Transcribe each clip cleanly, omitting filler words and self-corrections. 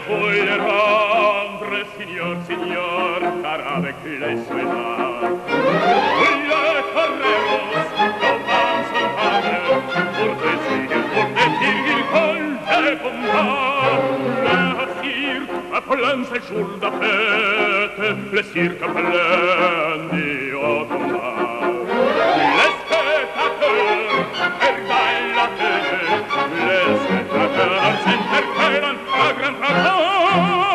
faut le rendre, signor, car avec les soldats, oui, le toreros, l'enfant son padre, pour détruire il col de combat. Le cirque, à plein séjour de fête, le cirque plein de haut combat. Les spectateurs perdent la tête, les spectateurs s'interpellent à grand fracas.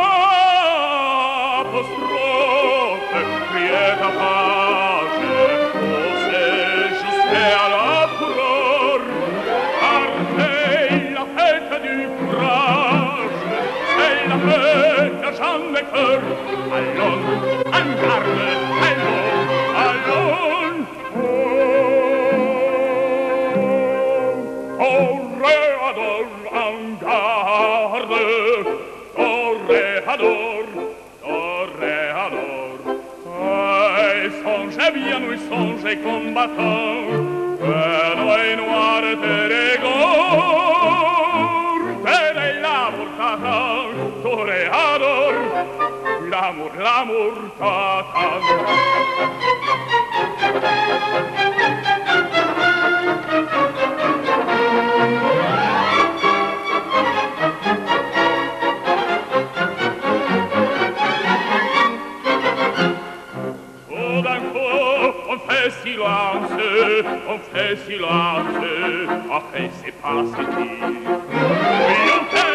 Apostrophe, criait à page, oh, c'est juste à la fureur, car c'est la fête du courage, c'est la fête de Jean de cœur. Allons, en garde, allons, toréador, en garde, toréador, toréador. Songez bien, oui, songez combattant, et noir de régor, de l'amour t'attend, toréador, l'amour t'attend. On fait silence, après c'est passé dit. Io te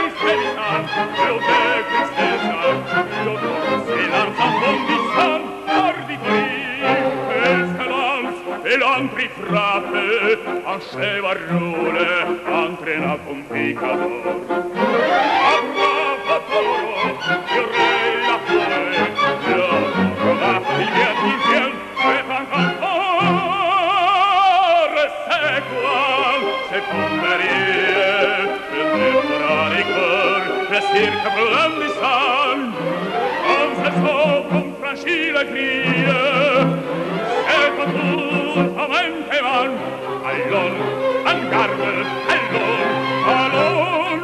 tristezza, c'est l'enfant bondissant, arditorie, et l'antri frappe, en chevarole, entraîna con picador. A bravo toro, io re la flore, io la il vien, et un c'est comme derrière, je défora les corps, le cirque blondissant, on se sauve, on franchit la grille, c'est pas tout, en même temps, allons, en garde, allons,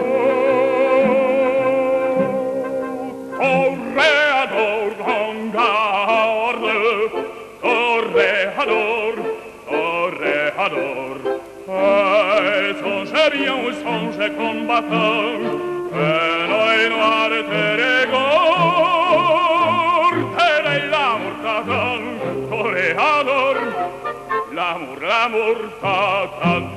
toréador, en garde, toréador, toréador. Songe bien ou songe combattant, un œil noir te régore, tel est l'amour t'attend, toréador, l'amour t'attend.